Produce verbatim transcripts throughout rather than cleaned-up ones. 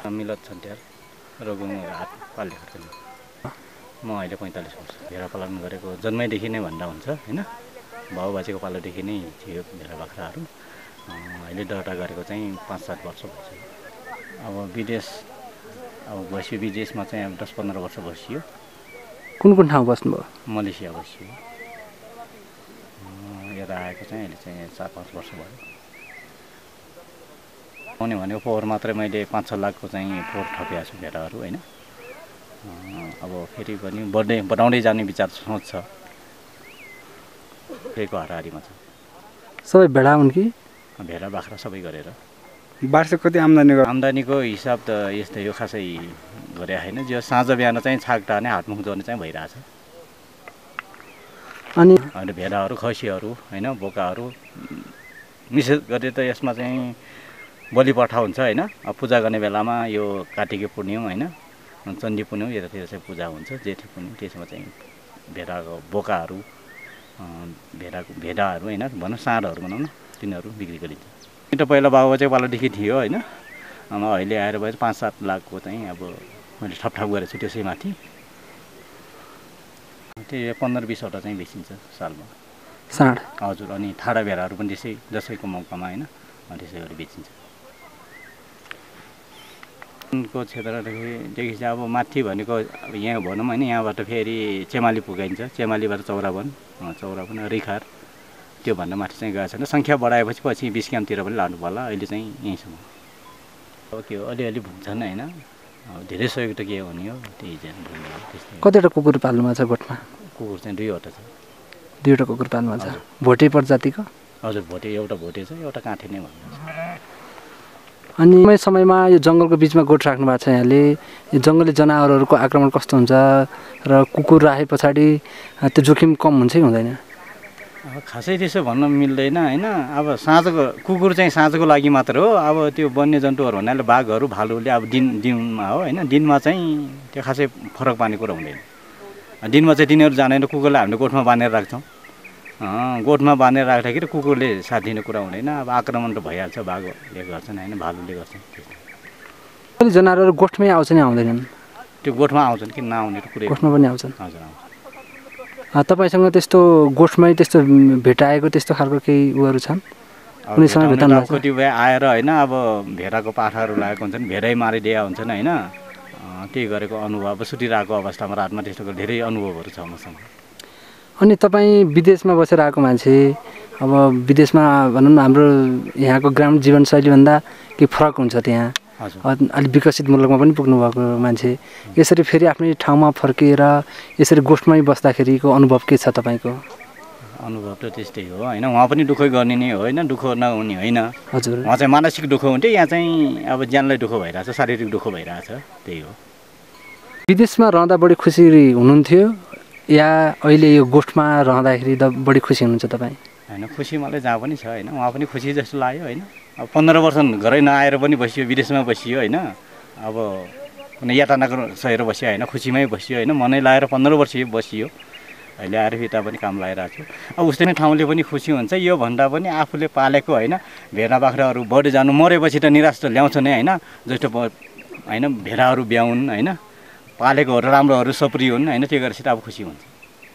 मिलत छन्त्यार रगुङ हाट पाल्ने खर्च म अहिले पैँतालिस वर्ष भेडा पालन गरेको जन्मैदेखि नै भन्दा हुन्छ हैन बाबुबाजेको पालोदेखि नै थियो भेडा बाख्राहरू अहिले दर्ता गरेको चाहिँ पाँच सात वर्ष भइसक्यो अब विदेश अब बस्यो विदेशमा चाहिँ अब दस पन्ध्र वर्ष बसियो कुन कुन ठाउँ बस्नुभयो मलेसिया बसियो यता आएको चाहिँ अहिले चाहिँ चार पाँच वर्ष भयो आउने भनेको फोहोर मात्रै मैले पाँच छ लाखको चाहिँ फोहोर थपिएको छु भेडाहरू होइन अब फेरि पनि बढ्दै बढाउँदै जाने विचार सोच छ फेरिको हाराहारीमा छ सबै भेडा हुन् कि भेडा बाख्रा सबै गरेर वार्षिक कति आम्दानी आम्दानीको हिसाब त यस्तै यो खासै गरे होइन जो साँझ बिहान चाहिँ छाक टार्ने हातमुख जोड्ने चाहिँ भइरहेछ अनि अनि भेडाहरू खसीहरू होइन बोकाहरू विशेष गरी त यसमा चाहिँ बलि पठा हुन्छ होइन अब पूजा गर्ने बेलामा यो कार्तिके पूर्णिमा होइन चण्डी पूर्णिमा यतातिर चाहिँ पूजा हुन्छ जेठी पूर्णिमा त्यसमा चाहिँ भेडाको बोकाहरू भेडाको भेडाहरू होइन भनौँ साँडहरू भनौँ न तिनीहरू बिक्री गरिन्छ त्यो त पहिला बाबुबाजेको पालोदेखि थियो होइन अहिले आएर भयो पाँच सात लाखको चाहिँ अब मैले ठपठाप गरेको छु त्यसै माथि त्यो पन्ध्र बिसवटा चाहिँ बेचिन्छ सालमा साँड हजुर अनि ठाडा भेडाहरू पनि त्यसै दसैँको मौकामा होइन त्यसै गरी बेचिन्छ को क्षेत्रदेखि चाहिँ अब माथि भनेको अब यहाँ भनौँ होइन यहाँबाट फेरि चेमाली पुगाइन्छ चेमालीबाट चौरावन चौरावन रिखार त्योभन्दा माथि चाहिँ गएको छैन सङ्ख्या बढाएपछि पछि बिस क्यामतिर पनि लानु पर्ला अहिले चाहिँ यहीँसम्म अब के हो अलिअलि भुन्छन् होइन अब धेरै सहयोग त के हुने हो त्यही चाहिँ त्यस्तै कतिवटा कुकुर पाल्नुमा छ गोठमा कुकुर चाहिँ दुईवटा छ दुईवटा कुकुर पाल्नुमा छ भोटे प्रजातिको हजुर भोटे एउटा भोटे छ एउटा काठे नै भन्नु अनि समय समयमा यो जङ्गलको बिचमा गोठ राख्नु भएको छ यहाँले यो जङ्गली जनावरहरूको आक्रमण कस्तो हुन्छ र कुकुर राखे पछाडि त्यो जोखिम कम हुन्छ कि हुँदैन अब खासै त्यसो भन्न मिल्दैन होइन अब साँझको कुकुर चाहिँ साँझको लागि मात्र हो अब त्यो वन्यजन्तुहरू भन्नाले बाघहरू भालुले अब दिन दिनमा हो होइन दिनमा चाहिँ त्यो खासै फरक पार्ने कुरा हुँदैन दिनमा चाहिँ तिनीहरू जाँदैन कुकुरलाई हामीले गोठमा बाँधेर राख्छौँ गोठमा बाँधेर राख्दाखेरि कुकुरले साथ दिने कुरा हुँदैन अब आक्रमण त भइहाल्छ बाघले गर्छन् होइन भालुले गर्छन् जनावरहरू गोठमै आउँछ नि आउँदैनन् त्यो गोठमा आउँछन् कि नआउने कुरै गोठमा पनि आउँछन् हजुर आउँछ तपाईँसँग त्यस्तो गोठमै त्यस्तो भेटाएको त्यस्तो खालको केही उयोहरू छन् कुनै समय भेटाउनु कतिपय आएर होइन अब भेडाको पाठाहरू लागेको हुन्छन् भेडै मारिदिया हुन्छन् होइन त्यही गरेको अनुभव सुतिरहेको अवस्थामा रातमा त्यस्तो धेरै अनुभवहरू छ मसँग अनि तपाईँ विदेशमा बसेर आएको मान्छे अब विदेशमा भनौँ न हाम्रो यहाँको ग्रामीण जीवनशैलीभन्दा के फरक हुन्छ त्यहाँ अलिक विकसित मुलुकमा पनि पुग्नुभएको मान्छे यसरी फेरि आफ्नै ठाउँमा फर्किएर यसरी गोठमै बस्दाखेरिको अनुभव के छ तपाईँको अनुभव त त्यस्तै हो होइन उहाँ पनि दुःखै गर्ने नै हो होइन दुःख नहुने होइन हजुर उहाँ चाहिँ मानसिक दुःख हुन्थ्यो यहाँ चाहिँ अब ज्यानलाई दुःख भइरहेछ शारीरिक दुःख भइरहेछ त्यही हो विदेशमा रहँदा बढी खुसी हुनुहुन्थ्यो या अहिले यो गोठमा रहँदाखेरि त बढी खुसी हुनुहुन्छ तपाईँ होइन खुसी मलाई जहाँ पनि छ होइन उहाँ पनि खुसी जस्तो लाग्यो होइन अब पन्ध्र वर्ष घरै नआएर पनि बसियो विदेशमा बसियो होइन अब कुनै यातनाको सहेर बसियो होइन खुसीमै बसियो होइन मनै लगाएर पन्ध्र वर्ष बसियो अहिले आएर फिता पनि काम लगाइरहेको छु अब उस्तै नै ठाउँले पनि खुसी हुन्छ यो भन्दा पनि आफूले पालेको होइन भेडा बाख्राहरू बढी जानु मरेपछि त निराश त ल्याउँछ नै होइन जस्तो होइन भेडाहरू ब्याउन् होइन पालेकोहरू राम्रोहरू सप्री हुन् होइन त्यो गरेपछि त अब खुसी हुन्छ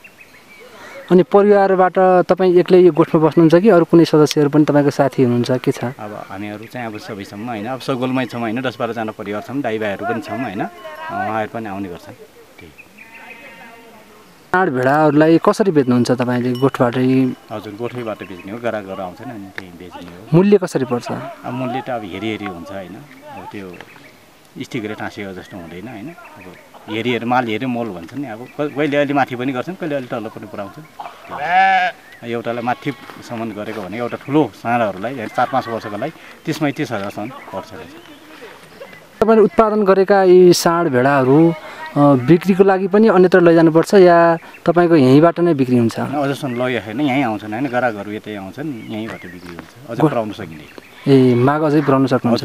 अनि परिवारबाट तपाईँ एक्लै यो गोठमा बस्नुहुन्छ कि अरू कुनै सदस्यहरू पनि तपाईँको साथी हुनुहुन्छ के छ अब हामीहरू चाहिँ अब सबैसम्म होइन अब सगोलमै छौँ होइन दस बाह्रजना परिवार छौँ दाइ भाइहरू पनि छौँ होइन उहाँहरू पनि आउने गर्छन् त्यही साँड भेडाहरूलाई कसरी बेच्नुहुन्छ तपाईँले गोठबाटै हजुर गोठैबाट बेच्ने हो गरा गएर आउँछन् अनि त्यही बेच्ने हो मूल्य कसरी पर्छ अब मूल्य त अब हेरी हेरी हुन्छ होइन अब त्यो स्टिकले टाँसेको जस्तो हुँदैन होइन अब हेरी हेरी माल हेरी मोल भन्छ नि अब कहिले अलि माथि पनि गर्छन् कहिले अलि तल पनि पुऱ्याउँछन् एउटालाई माथिसम्म गरेको भने एउटा ठुलो साँडहरूलाई चार पाँच वर्षको लागि तिस पैँतिस हजारसम्म पर्छ तपाईँले उत्पादन गरेका यी साँड भेडाहरू बिक्रीको लागि पनि अन्यत्र लैजानुपर्छ या तपाईँको यहीँबाट नै बिक्री हुन्छ अझसम्म लग्यो होइन यहीँ आउँछन् होइन ग्राहकहरू यतै आउँछन् यहीँबाट बिक्री हुन्छ अझ पुऱ्याउन सकिने ए माग अझै पुऱ्याउन सक्नुहुन्छ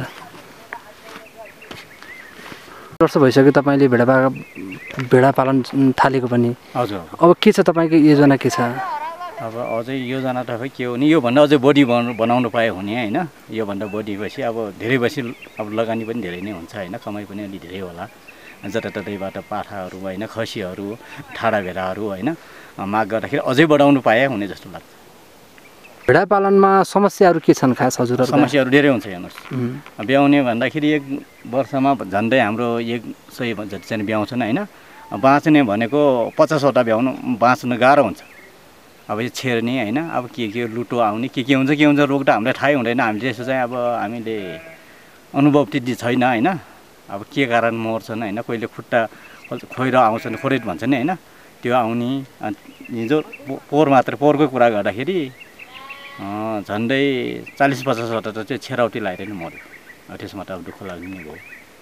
वर्ष भइसक्यो तपाईँले भेडा भेडा पालन थालेको पनि हजुर अब के छ तपाईँको योजना के छ अब अझै योजना त खै के हो नि, योभन्दा अझै बढी बनाउनु बनाउनु पायो भने होइन, योभन्दा बढी भएपछि अब धेरै भएपछि अब लगानी पनि धेरै नै हुन्छ होइन, कमाइ पनि अलि धेरै होला। जताततैबाट पाठाहरू होइन, खसीहरू, ठाडा भेडाहरू होइन माग गर्दाखेरि अझै बढाउनु पाए हुने जस्तो लाग्छ। भेडा पालनमा समस्याहरू के छन् खास हजुरहरू? समस्याहरू धेरै हुन्छ हेर्नुहोस्, ब्याउने भन्दाखेरि एक वर्षमा झन्डै हाम्रो एक सय जति चाहिँ ब्याउँछन् होइन, बाँच्ने भनेको पचासवटा ब्याउनु बाँच्न गाह्रो हुन्छ। अब यो छेर्ने होइन, अब के के लुटो आउने के के हुन्छ के हुन्छ रोग त हामीलाई थाहै हुँदैन, हामीले यसो चाहिँ अब हामीले अनुभव त्यति छैन होइन। अब के कारण मर्छन् होइन, कहिले खुट्टा खोइरो आउँछन् खोरेट भन्छन् होइन, त्यो आउने। हिजो पोहोर मात्र पोहोरको कुरा गर्दाखेरि झन्डै चालिस पचासवटा त चाहिँ छेराउटी लगाएर नै मऱ्यो। त्यसमा त अब दुःख लाग्ने भयो।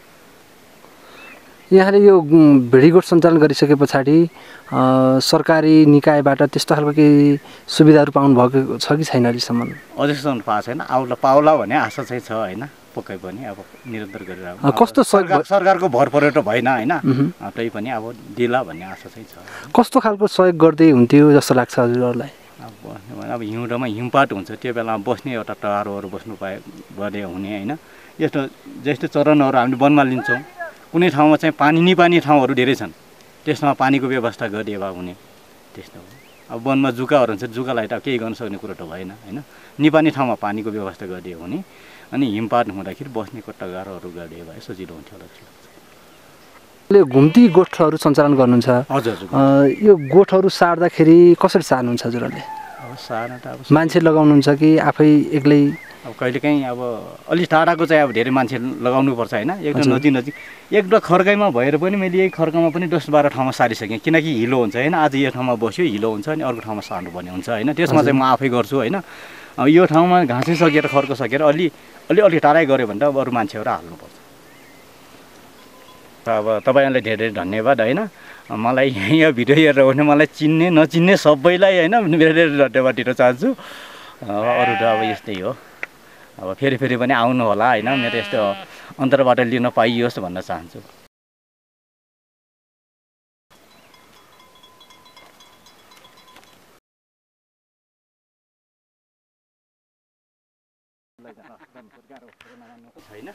यहाँले यो भेडीगोठ सञ्चालन गरिसके पछाडि सरकारी निकायबाट त्यस्तो खालको केही सुविधाहरू पाउनु भएको छ कि छैन अहिलेसम्म? अझैसम्म पाएको छैन, आउला पाउला भन्ने आशा चाहिँ छ होइन, पक्कै पनि अब निरन्तर गरेर कस्तो सरकार सरकारको भर परेर भएन होइन, तै पनि अब दिला भन्ने आशा चाहिँ छ। कस्तो खालको सहयोग गर्दै हुन्थ्यो जस्तो लाग्छ हजुरहरूलाई? अब अब हिउँदोमा हिमपात हुन्छ, त्यो बेलामा बस्ने एउटा टहरोहरू बस्नु पाए गरे हुने होइन। यस्तो जस्तो चरनहरू हामीले वनमा लिन्छौँ, कुनै ठाउँमा चाहिँ पानी निपानी ठाउँहरू धेरै छन्, त्यसमा पानीको व्यवस्था गरिदिए भए हुने त्यस्तो हो। अब वनमा जुकाहरू हुन्छ, जुकालाई त केही गर्न सक्ने कुरो त भएन होइन, निपानी ठाउँमा पानीको व्यवस्था गरिदियो हुने, अनि हिमपात हुँदाखेरि बस्ने कट्टागारोहरू गरिदिए भए सजिलो हुन्थ्यो होला जस्तो लाग्छ। घुम्ती गोठहरू सञ्चालन गर्नुहुन्छ? हजुर हजुर। यो गोठहरू सार्दाखेरि कसरी सार्नुहुन्छ हजुरहरूले? अब सार्न त अब मान्छे लगाउनुहुन्छ कि आफै एक्लै? अब कहिलेकाहीँ अब अलिक टाढाको चाहिँ अब धेरै मान्छे लगाउनुपर्छ होइन, एकदम नजिक नजिक एकदम खर्काइमा भएर पनि मैले यही खर्कामा पनि दस बाह्र ठाउँमा सारिसकेँ, किनकि हिलो हुन्छ होइन। आज यो ठाउँमा बस्यो हिलो हुन्छ, अनि अर्को ठाउँमा सार्नुपर्ने हुन्छ होइन, त्यसमा चाहिँ म आफै गर्छु होइन। अब यो ठाउँमा घाँसै सकेर खर्को सकेर अलि अलि अलि टाढै गऱ्यो भने त अब अरू मान्छेहरू हाल्नुपर्छ। अब तपाईँहरूलाई धेरै धेरै धन्यवाद होइन, मलाई यहाँ भिडियो हेरेर भने मलाई चिन्ने नचिन्ने सबैलाई होइन धेरै धेरै धन्यवाद दिन चाहन्छु। अरू त अब यस्तै हो, अब फेरि फेरि पनि आउनु होला होइन, मेरो यस्तो अन्तरबाट लिन पाइयोस् भन्न चाहन्छु। छैन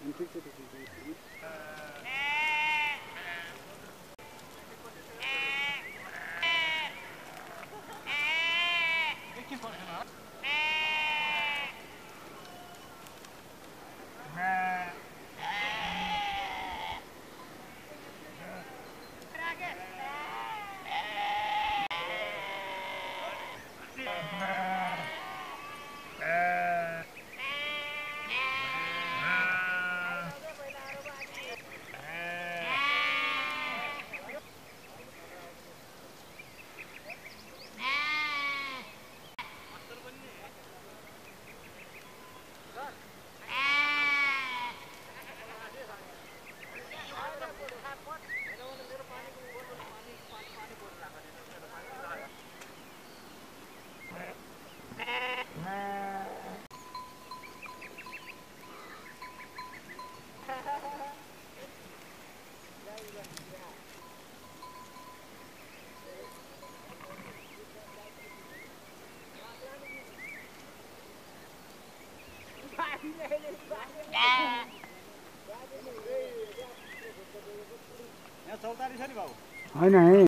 होइन है।